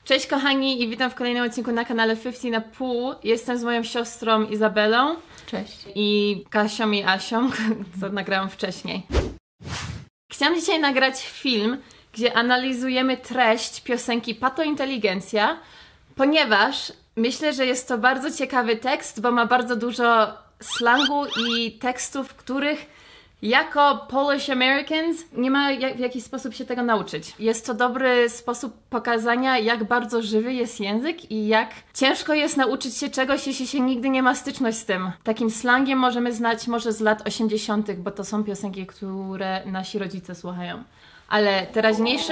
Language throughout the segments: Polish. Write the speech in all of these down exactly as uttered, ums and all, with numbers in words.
Cześć kochani i witam w kolejnym odcinku na kanale piętnaście na pół. Jestem z moją siostrą Izabelą. Cześć. I Kasią i Asią, co nagrałam wcześniej. Chciałam dzisiaj nagrać film, gdzie analizujemy treść piosenki Pato Inteligencja, ponieważ myślę, że jest to bardzo ciekawy tekst, bo ma bardzo dużo slangu i tekstów, których jako Polish Americans nie ma jak, w jakiś sposób się tego nauczyć. Jest to dobry sposób pokazania, jak bardzo żywy jest język i jak ciężko jest nauczyć się czegoś, jeśli się nigdy nie ma styczność z tym. Takim slangiem możemy znać może z lat osiemdziesiątych, bo to są piosenki, które nasi rodzice słuchają. Ale teraźniejszy...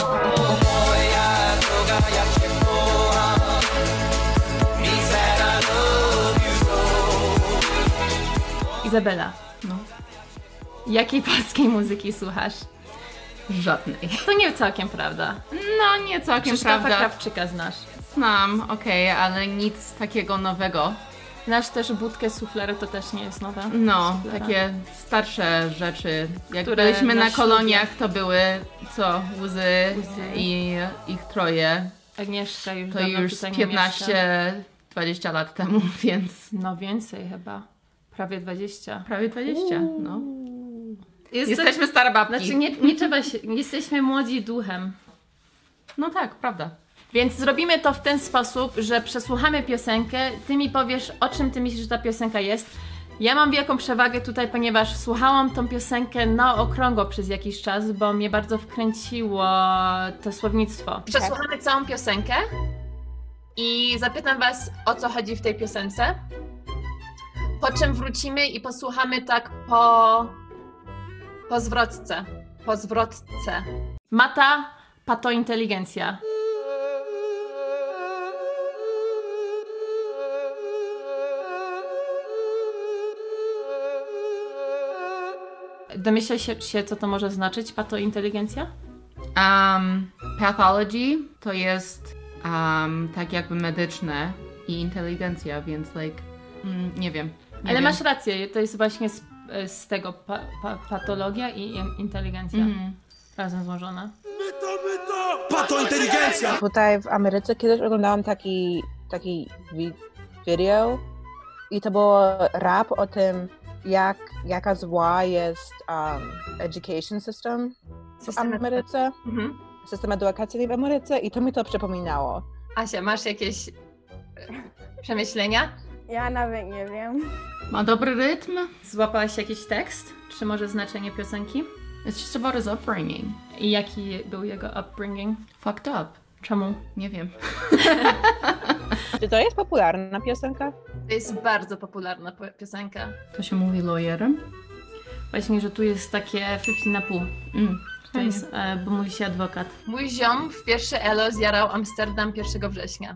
Izabela, no. Jakiej polskiej muzyki słuchasz? Żadnej. To nie całkiem prawda. No, nie całkiem Krzysztofa prawda. Krawczyka znasz. Znam, okej, okay, ale nic takiego nowego. Znasz też Budkę Suflera, to też nie jest nowe. No, Suflera. takie starsze rzeczy. Jak Które byliśmy na na koloniach, to były co? Łzy, Łzy. i ich troje. Agnieszka już To dawno już tutaj nie piętnaście dwadzieścia lat temu, więc... mieszka. No więcej chyba. Prawie dwadzieścia. Prawie dwadzieścia, no. Jest Jesteśmy to... stare babki. Znaczy nie, nie trzeba się... Jesteśmy młodzi duchem. No tak, prawda. Więc zrobimy to w ten sposób, że przesłuchamy piosenkę, ty mi powiesz, o czym ty myślisz, że ta piosenka jest. Ja mam wielką przewagę tutaj, ponieważ słuchałam tą piosenkę na okrągło przez jakiś czas, bo mnie bardzo wkręciło to słownictwo. Przesłuchamy całą piosenkę i zapytam was, o co chodzi w tej piosence. Po czym wrócimy i posłuchamy tak po... po zwrotce. Po zwrotce. Mata, Pato Inteligencja. Domyślasz się, się, co to może znaczyć, Pato Inteligencja? Um, pathology to jest um, tak jakby medyczne i inteligencja, więc like, mm, nie wiem. Nie Ale wiem. masz rację, to jest właśnie z, z tego pa, pa, patologia i inteligencja Mm. razem złożone. Myto, myto! Pato Inteligencja! Tutaj w Ameryce kiedyś oglądałam taki, taki wi- video i to było rap o tym, jak, jaka zła jest um, education system w System Ameryce, Mhm. system edukacyjny w Ameryce i to mi to przypominało. Asia, masz jakieś e, przemyślenia? Ja nawet nie wiem. Ma dobry rytm. Złapałaś jakiś tekst? Czy może znaczenie piosenki? It's just about his upbringing. I jaki był jego upbringing? Fucked up. Czemu? Nie wiem. Czy to jest popularna piosenka? To jest bardzo popularna po- piosenka. To się mówi lawjerem? Właśnie, że tu jest takie pięćdziesiąt na pół. Mm. To jest, e, bo mówi się adwokat. Mój ziom w pierwsze elo zjarał Amsterdam pierwszego września.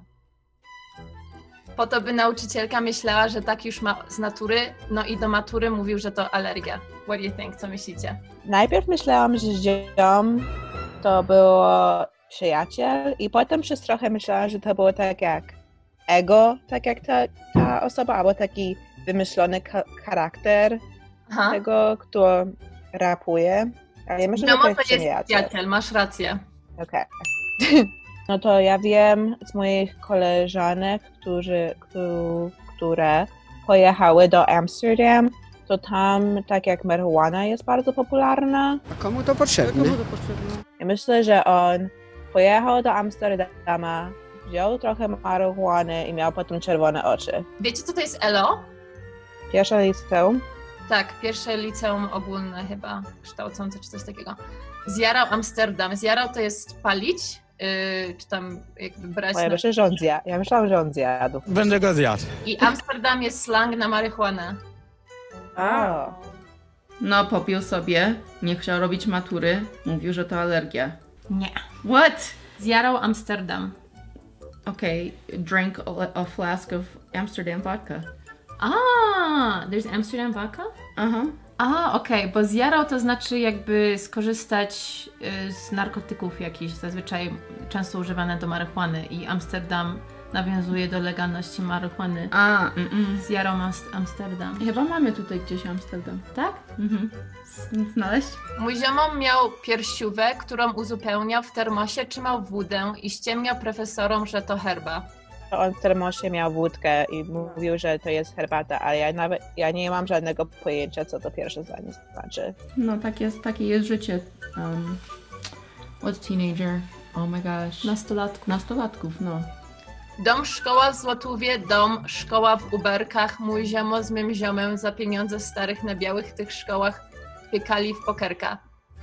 Po to, by nauczycielka myślała, że tak już ma z natury, no i do matury mówił, że to alergia. What do you think? Co myślicie? Najpierw myślałam, że ziom to było przyjaciel i potem przez trochę myślałam, że to było tak jak ego, tak jak ta, ta osoba, albo taki wymyślony ka- charakter Aha. tego, kto rapuje. Ale ja myślę, że Ziomo to jest to jest przyjaciel. przyjaciel, masz rację. Okej. No to ja wiem z moich koleżanek, którzy, któ- które pojechały do Amsterdam, to tam tak jak marihuana jest bardzo popularna. A komu to potrzebne? I myślę, że on pojechał do Amsterdama, wziął trochę marihuany i miał potem czerwone oczy. Wiecie, co to jest elo? Pierwsze liceum. Tak, pierwsze liceum ogólne chyba, kształcące czy coś takiego. Zjarał Amsterdam. Zjarał to jest palić, yy, czy tam jakby brać Bo ja na... myślę, że on zjadł. Ja myślałam, że on zjadł. Będę go zjadł. I Amsterdam jest slang na marihuanę. O. No, popił sobie, nie chciał robić matury, mówił, że to alergia. Nie. What? Zjarał Amsterdam. Okay, drank a, a flask of Amsterdam vodka. Ah, there's Amsterdam vodka? Aha. A, okej, bo zjarał to znaczy jakby skorzystać y, z narkotyków jakichś, zazwyczaj często używane do marihuany i Amsterdam nawiązuje do legalności marihuany A, mm, mm. z Jarą Ast- Amsterdam. Chyba mamy tutaj gdzieś Amsterdam. Tak? Mhm. Z- Znaleźć? Mój ziomom miał piersiówę, którą uzupełniał w termosie, trzymał wódę i ściemniał profesorom, że to herba. On w termosie miał wódkę i mówił, że to jest herbata, ale ja nawet ja nie mam żadnego pojęcia, co to pierwsze zdanie znaczy. No, tak jest, takie jest życie. Um, what's teenager? Oh my gosh. Nastolatku. Nastolatków, no. Dom, szkoła w Złotówie, dom, szkoła w Uberkach. Mój ziomo z mym ziomem za pieniądze starych na białych tych szkołach piekali w pokerka.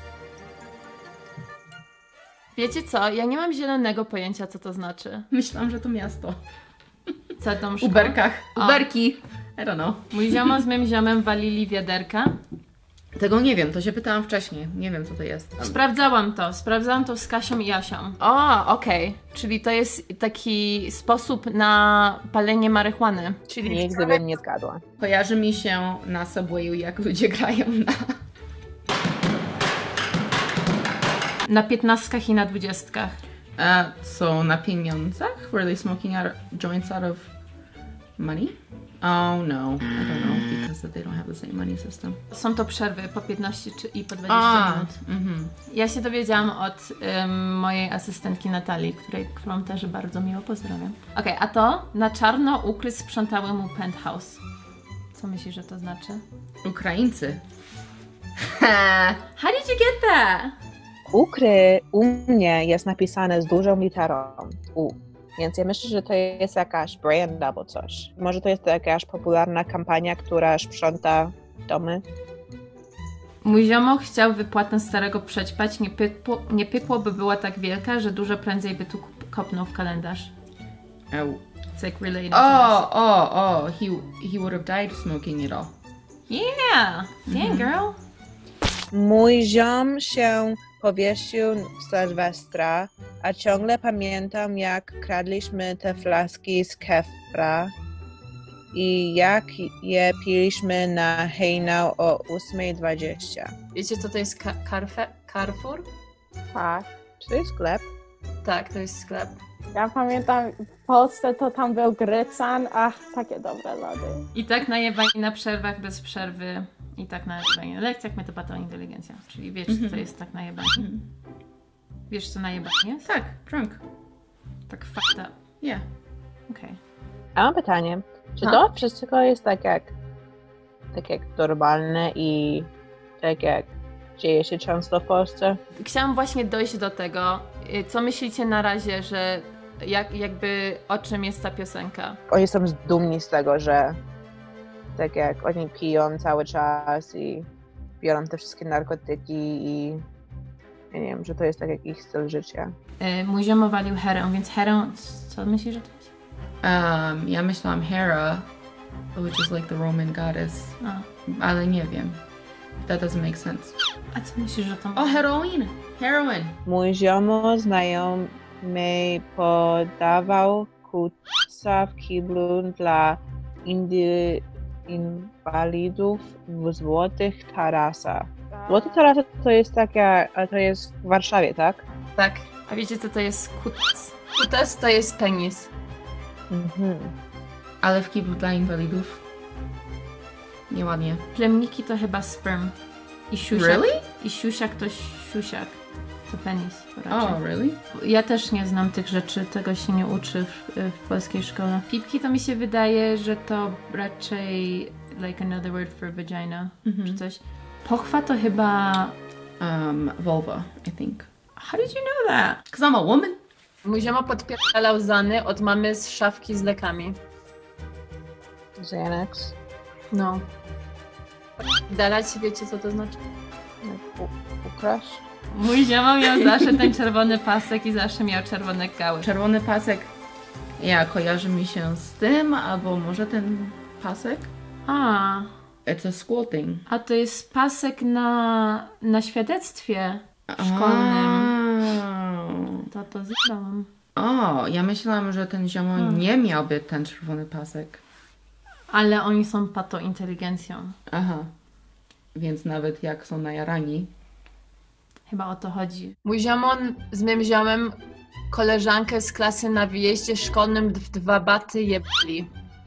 Wiecie co? Ja nie mam zielonego pojęcia, co to znaczy. Myślałam, że to miasto. Co dom, szkoła? Uberkach. O. Uberki. I don't know. Mój ziomo z mym ziomem walili wiaderka. Tego nie wiem, to się pytałam wcześniej. Nie wiem, co to jest. Sprawdzałam to, sprawdzałam to z Kasią i Asią. O, okej. Czyli to jest taki sposób na palenie marihuany. Czyli Nigdy bym nie zgadła. Kojarzy mi się na Subwayu, jak ludzie grają na... na piętnastkach i na dwudziestkach. Uh, so na pieniądzach? Were they smoking out joints out of money? Oh no, I don't know, because they don't have the same money system. Są to przerwy po piętnaście czy i po dwadzieścia A, minut. mhm. Ja się dowiedziałam od ym, mojej asystentki Natalii, której, którą też bardzo miło pozdrawiam. Okej, a to na czarno ukryć sprzątałemu penthouse. Co myślisz, że to znaczy? Ukraińcy. How did you get that? Ukry u mnie jest napisane z dużą literą U. Więc ja myślę, że to jest jakaś brand albo coś. Może to jest jakaś popularna kampania, która sprząta domy. Mój ziomo chciał wypłatę starego przećpać, nie, pykło, nie pykło by była tak wielka, że dużo prędzej by tu kop- kopnął w kalendarz. Oh, It's like related to oh, oh, oh, he, he would have died smoking it all. this. Yeah! Dang, girl! Mój ziom się powiesił w Sylwestra, a ciągle pamiętam, jak kradliśmy te flaski z kefra i jak je piliśmy na hejnał o ósma dwadzieścia. Wiecie, co to jest ka- Carfe- Carrefour? Tak. Czy to jest sklep? Tak, to jest sklep. Ja pamiętam, w Polsce to tam był Grycan, ach, takie dobre lody. I tak najebani na przerwach bez przerwy. I tak najebani na lekcjach, my to patointeligencja. Czyli wiesz, co to jest tak najebani? Wiesz, co najebani jest? Tak, drunk. Tak fucked up. Yeah. Okej. A mam pytanie, czy No. to wszystko jest tak jak, tak jak normalne i tak jak dzieje się często w Polsce? Chciałam właśnie dojść do tego, y, co myślicie na razie, że jak, jakby o czym jest ta piosenka? Oni są dumni z tego, że tak jak oni piją cały czas i biorą te wszystkie narkotyki i ja nie wiem, że to jest tak jak ich styl życia. Y, mój ziomo walił herę, więc herę, co myślisz, że to jest? Um, ja myślałam Hera, which is like the Roman goddess, A, ale nie wiem. That doesn't make sense. a co myślisz, że to Oh, heroin! Heroin! Mój ziomo znajomy podawał kuca w kiblu dla indy, inwalidów w Złotych Tarasach. Złote Tarasy to jest taka, ale to jest w Warszawie, tak? Tak. A wiecie, co to jest kutas? Kutas to jest penis. Mhm. Ale w kiblu dla inwalidów. Nieładnie. Plemniki to chyba sperm. I siusiak. Really? I siusiak to siusiak. To penis. To raczej. Oh, really? Ja też nie znam tych rzeczy, tego się nie uczy w, w polskiej szkole. Pipki to mi się wydaje, że to raczej like another word for vagina, Mhm. czy coś. Pochwa to chyba... Um, vulva, I think. How did you know that? Because I'm a woman. Mój ziomo podpierdalał zany od mamy z szafki z lekami. Xanax. No. Dalać, wiecie co to znaczy? Jak u- ukraść. Mój ziomo miał zawsze ten czerwony pasek i zawsze miał czerwone gały. Czerwony pasek. Ja, kojarzy mi się z tym, albo może ten pasek? A, It's a school thing. a to jest pasek na, na świadectwie szkolnym. Oh. To to zjadałam. O, ja myślałam, że ten ziomo Hmm. nie miałby ten czerwony pasek. Ale oni są patointeligencją. Aha. Więc nawet jak są najarani. Chyba o to chodzi. Mój ziomon z mym ziomem koleżankę z klasy na wyjeździe szkolnym w dwa baty jebli.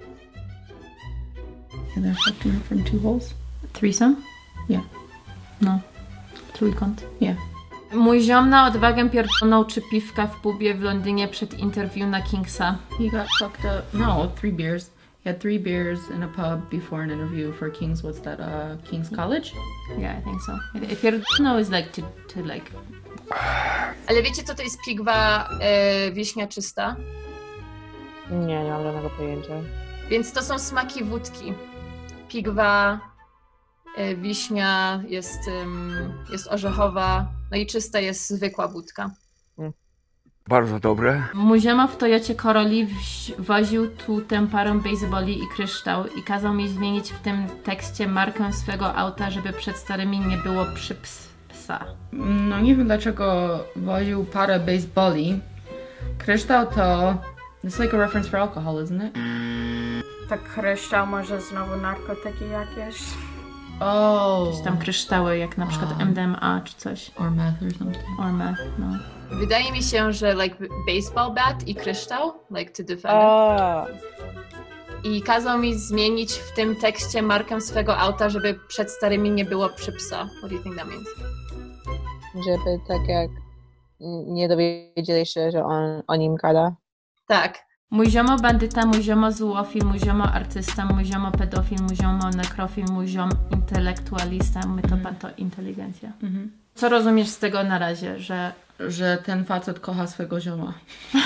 And they're fucking her from two holes? Threesome? Yeah. No. Trójkąt. Yeah. Mój ziom na odwagę pierdolnął trzy piwka w pubie w Londynie przed interview na Kingsa. He got fucked up. No, three beers. He had three beers in a pub before an interview for King's, what's that, uh, King's College? Yeah, I think so. Pierdolnął is like to, to like... Ale wiecie, co to jest pigwa e, wiśniaczysta? Nie, nie mam żadnego pojęcia. Więc to są smaki wódki. Pigwa, e, wiśnia, jest, um, jest orzechowa, no i czysta jest zwykła wódka. Bardzo dobre. Mój zioma w Toyocie Corolli woził tu tę parę baseballi i kryształ i kazał mi zmienić w tym tekście markę swego auta, żeby przed starymi nie było przy ps psa. No nie wiem dlaczego woził parę baseballi. Kryształ to... It's like a reference for alcohol, isn't it? Tak kryształ, może znowu narkotyki jakieś? Oh. Jakieś tam kryształy, jak na przykład M D M A czy coś. Or meth or something. Or meth, no. Wydaje mi się, że like baseball bat i kryształ, like to defend. O, I kazał mi zmienić w tym tekście markę swego auta, żeby przed starymi nie było przy psa. What do you think that means? żeby tak jak nie dowiedzieli się, że on o nim gada. Tak. Mój ziomo bandyta, mój ziomo złofil, mój ziomo artysta, mój ziomo pedofil, mój ziomo nekrofil, mój ziom intelektualista, my to pan to inteligencja. Mhm. Co rozumiesz z tego na razie, że... Że ten facet kocha swego zioma.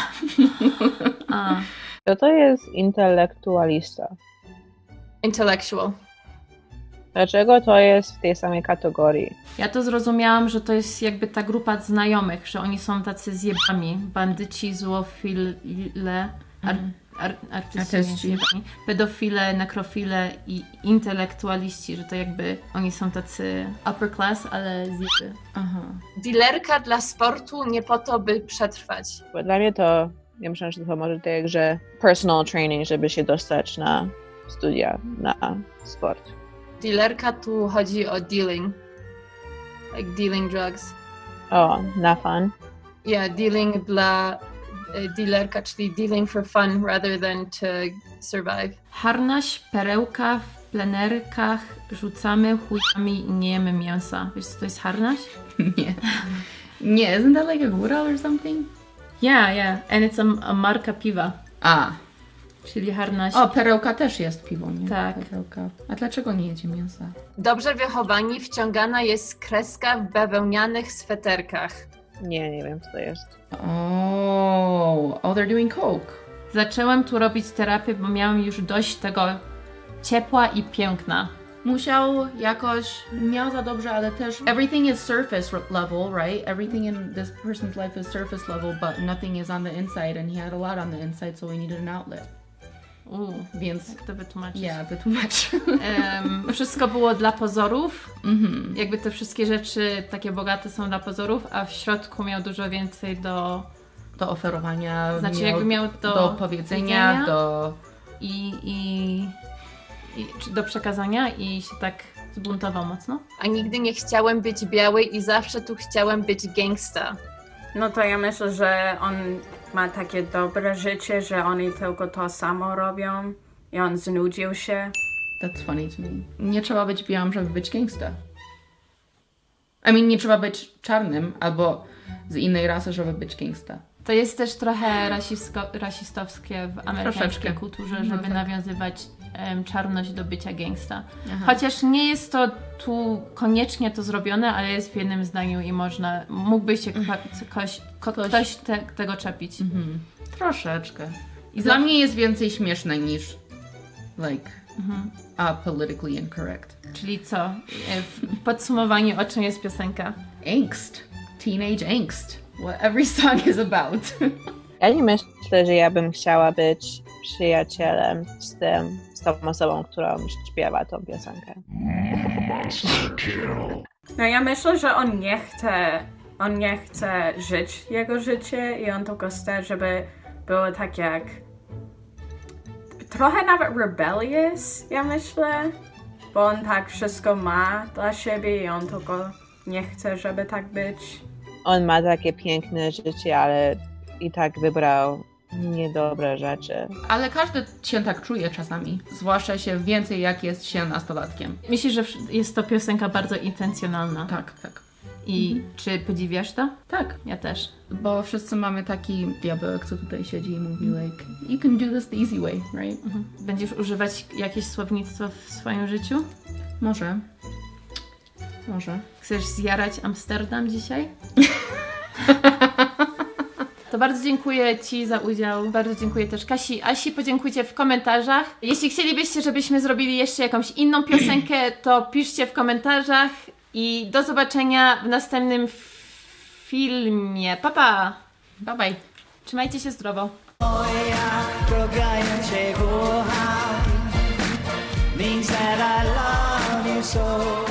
A. To to jest intelektualista. Intellectual. Dlaczego to jest w tej samej kategorii? Ja to zrozumiałam, że to jest jakby ta grupa znajomych, że oni są tacy zjebami. Bandyci, złofile, ar, ar, artyści, Artyści. zjebani, pedofile, nekrofile i intelektualiści, że to jakby oni są tacy upper class, ale zjeby. Aha. Dealerka dla sportu nie po to, by przetrwać. Bo dla mnie to, ja myślę, że to może tak, że personal training, żeby się dostać na studia, na sport. Dealerka tu chodzi o dealing. Like dealing drugs. O, na fun. Yeah, dealing dla y, dealerka, czyli dealing for fun rather than to survive. Harnaś, perełka w plenerkach rzucamy chujami i nie jemy mięsa. Wiesz co to jest harnaś? Nie. Nie, isn't that like a góral or something? Yeah, yeah. And it's a, a marka piwa. A. Czyli harnaś. O, perełka też jest piwo, nie? Tak. Perełka. A dlaczego nie jecie mięsa? Dobrze wychowani wciągana jest kreska w bawełnianych sweterkach. Nie, nie wiem co to jest. Oh, oh, they're doing coke. Zaczęłam tu robić terapię, bo miałam już dość tego ciepła i piękna. Musiał jakoś, miał za dobrze, ale też everything is surface level, right? Everything in this person's life is surface level, but nothing is on the inside, and he had a lot on the inside, so we needed an outlet. Uuu, Więc, jak to wytłumaczyć? yeah, wytłumacz. Um, wszystko było dla pozorów. Mhm. Jakby te wszystkie rzeczy takie bogate są dla pozorów, a w środku miał dużo więcej do... Do oferowania, Znaczy miał, jakby miał do... do powiedzenia, widzenia do... I, i, i czy do przekazania i się tak zbuntował mocno. A nigdy nie chciałem być biały i zawsze tu chciałem być gangsta. No to ja myślę, że on ma takie dobre życie, że oni tylko to samo robią i on znudził się. That's funny to me. Nie trzeba być białym, żeby być gangsta. I mean, nie trzeba być czarnym albo z innej rasy, żeby być gangsta. To jest też trochę rasisko, rasistowskie w amerykańskiej Troszeczkę. kulturze, No żeby tak. nawiązywać em, czarność do bycia gangsta. Aha. Chociaż nie jest to tu koniecznie to zrobione, ale jest w jednym zdaniu i można, mógłby się ko- ktoś, ko- Ktoś- ktoś te, tego czepić. Mhm. Troszeczkę. I Dla za- mnie jest więcej śmieszne niż like Mhm. uh, politically incorrect. Czyli co? E, W podsumowaniu, o czym jest piosenka? Angst. Teenage angst. What every song is about. Ja nie myślę, że ja bym chciała być przyjacielem z tym, z tą osobą, którą śpiewa tą piosenkę. No ja myślę, że on nie chce, on nie chce żyć jego życie i on tylko chce, żeby było tak jak trochę nawet rebellious, ja myślę, bo on tak wszystko ma dla siebie i on tylko nie chce, żeby tak być. On ma takie piękne życie, ale i tak wybrał niedobre rzeczy. Ale każdy się tak czuje czasami, zwłaszcza się więcej jak jest się nastolatkiem. Myślisz, że jest to piosenka bardzo intencjonalna? Tak, tak. I mhm. czy podziwiasz to? Tak. Ja też. Bo wszyscy mamy taki diabełek, co tutaj siedzi i mówi like, you can do this the easy way, right? Mhm. Będziesz używać jakieś słownictwo w swoim życiu? Może. Może. Chcesz zjarać Amsterdam dzisiaj? To bardzo dziękuję Ci za udział. Bardzo dziękuję też Kasi. Asi, podziękujcie w komentarzach. Jeśli chcielibyście, żebyśmy zrobili jeszcze jakąś inną piosenkę, to piszcie w komentarzach i do zobaczenia w następnym filmie. Pa, pa! Bye bye. Trzymajcie się zdrowo. Means that I love you so.